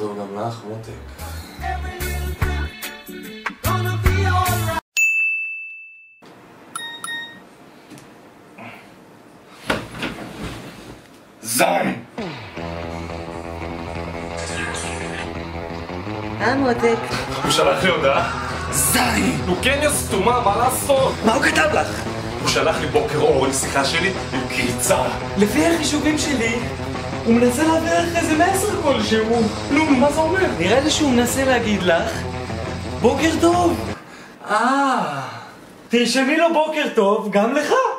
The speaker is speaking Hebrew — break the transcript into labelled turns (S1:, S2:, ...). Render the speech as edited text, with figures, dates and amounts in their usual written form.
S1: טוב גם לך, מותק. זין!
S2: מותק.
S1: הוא שלח לי הודעה. זין! נו כן יא סתומה, מה לעשות?
S2: מה הוא כתב לך?
S1: הוא שלח לי בוקר אור לשיחה שלי עם קריצה.
S2: לפי החישובים שלי, הוא מנסה להעביר לך איזה מסר כלשהו.
S1: נו, מה זה אומר?
S2: נראה לי שהוא מנסה להגיד לך בוקר טוב. תרשמי לו בוקר טוב גם לך.